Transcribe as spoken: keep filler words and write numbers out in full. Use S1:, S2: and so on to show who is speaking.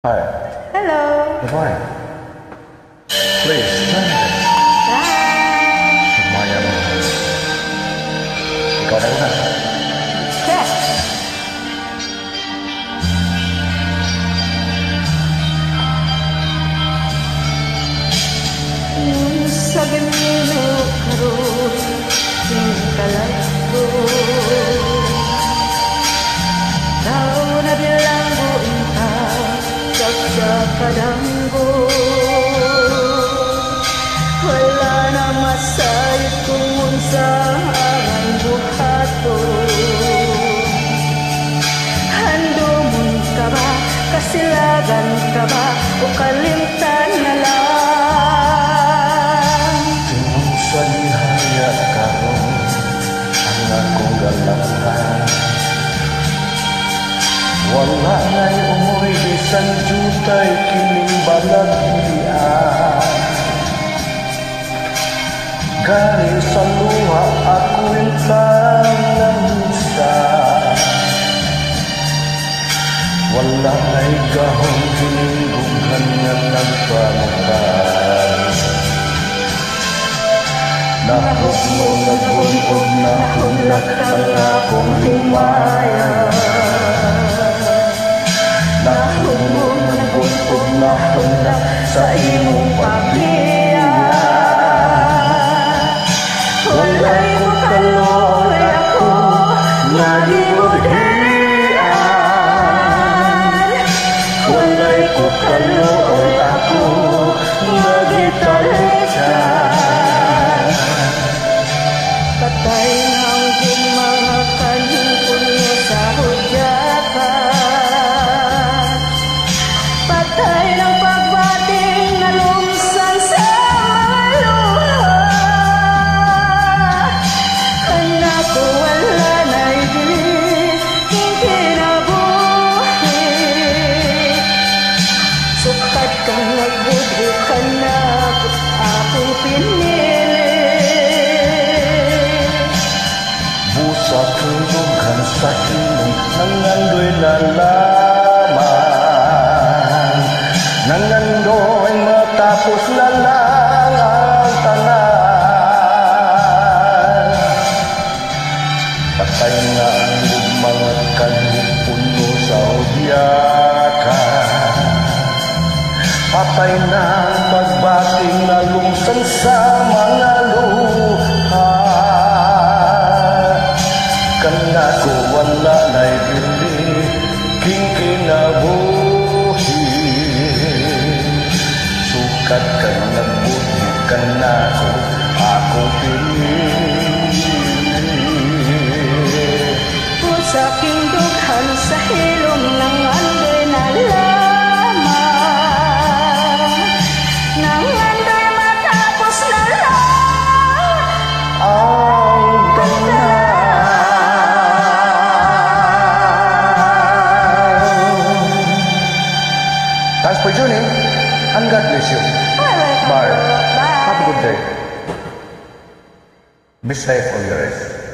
S1: Hi.
S2: Hello.
S1: Good morning. Please, join us.
S2: Bye.
S1: Semuanya baik. Ikaw na una.
S2: Yes. Sa ganino karon ning kalagbo tao na bilanggo inta sa kadanggo wala na masayit kung unsa ang buhato handumon ka ba kasilagan ka ba o kalimtan na lang
S1: Sa lihaya karon ang akong galakan. Wala na'y umuwi bisan jutay kining balaghian. Gani sa luha ako intang nangusa. Wala na'y gahong tininggugan nga nagpamukan. Nahog mo nagbulog na hulak ang akong himaya. Nahog mo nagbulog na hulak sa imong paghiya. Walay ko kaluoy ako nga gibudhian. Walay ko kaluoy ako nga gitalikan.
S2: Patay ang mga kanipon sa hudyakan. Patay ng pagbating na lumsan sa mga luha. Anak ko wala na'y dili king kinabuhi. Sukat kang nagbudhi ka na akong pinili.
S1: Sa tulungan sa ilong nangandoy lalaman. Nangandoy matapos na lang ang tanan. Patay na ang mga kalipuno sa udyakan. Patay na ang pagbating na lungsan sa mga luha. Kana ko wala na'y bili king kinabuhi. Sukat ka nagbuti ka na ko akong pinili.
S2: Sa aking dughan sa hilom ng andoy na lamang. Nang andoy matapos na lang
S1: ang tanan. Thanks for tuning and God bless you.
S2: Bye.
S1: Bye.
S2: Bye.
S1: Have a good day. Be safe on your rest.